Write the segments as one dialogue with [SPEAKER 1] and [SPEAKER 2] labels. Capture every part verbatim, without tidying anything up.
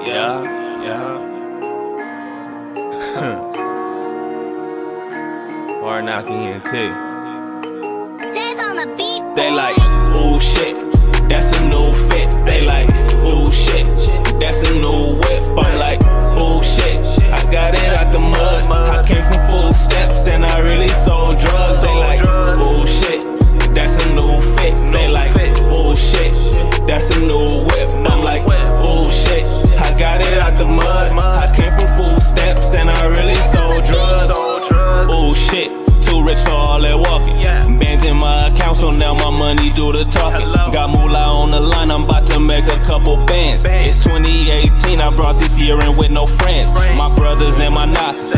[SPEAKER 1] Yeah, yeah. Hard knocking in too.
[SPEAKER 2] Says on the beat.
[SPEAKER 1] They like, ooh shit, that's a new fit. They like, ooh shit, that's a new whip. I'm like, ooh shit, I got it out the mud. I came from full steps and I really sold drugs. They like, ooh shit, that's a new fit. They like, ooh shit, that's a new whip. I'm like, ooh shit, I got it out the mud. I came from full steps and I really sold drugs. Ooh shit, too rich for all that walking. Bands in my account, so now my money do the talking. Got moolah on the line, I'm about to make a couple bands. It's twenty eighteen, I brought this year in with no friends. My brothers and my knockers,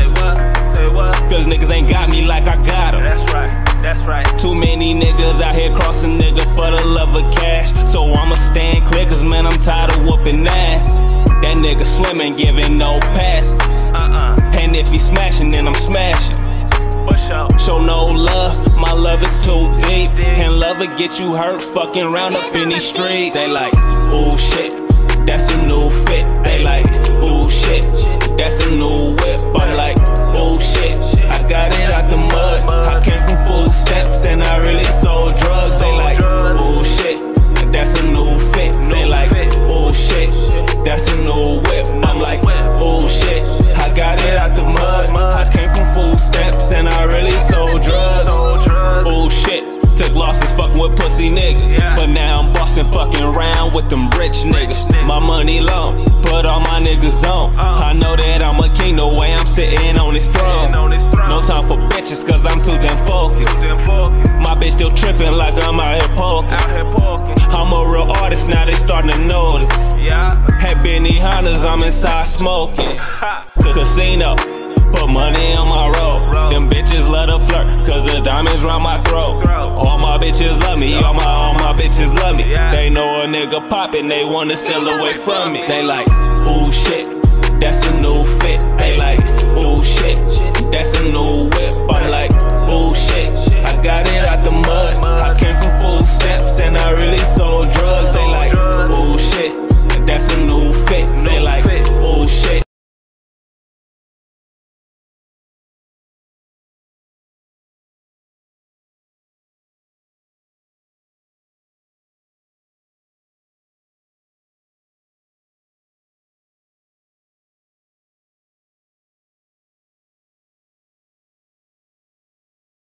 [SPEAKER 1] cause niggas ain't got me like I got them.
[SPEAKER 3] That's right, that's right.
[SPEAKER 1] Too many niggas out here crossing nigga for the love of cash. So I'ma stand clear, cause man I'm tired of whooping ass. That nigga swimming, giving no passes.
[SPEAKER 3] Uh-uh.
[SPEAKER 1] And if he smashing, then I'm smashing.
[SPEAKER 3] For sure.
[SPEAKER 1] Show no love, my love is too deep. And love will get you hurt, fucking round up in these streets. They like, ooh shit, that's a new fit. They like, ooh shit, that's a new whip. I'm like, ooh shit, I got it out the mud. I came from full steps and I really sold drugs. They like, ooh shit, that's a new fit. They like, ooh shit, that's a new whip. I'm like, ooh shit, I got it out the mud. I came from full steps and I really sold drugs. Ooh shit, took losses fucking with pussy niggas. But now I'm bustin' fucking around with them rich niggas. My money long, put all my niggas on. I know that I'm a king the way I'm sitting on this throne. No time for bitches cause I'm too damn focused. My bitch still trippin' like I'm out here poking. I'm a real artist, now they starting to notice. Hey Benny Hondas, I'm inside smoking. Casino, put money on my road. Them bitches love to flirt, cause the diamonds round my throat. All my bitches love me, all my, all my bitches love me. They know a nigga poppin', they wanna steal away from me. They like, ooh shit, that's a new fit. They like, ooh shit, that's a new whip. I'm like, ooh shit, I got it out the mud.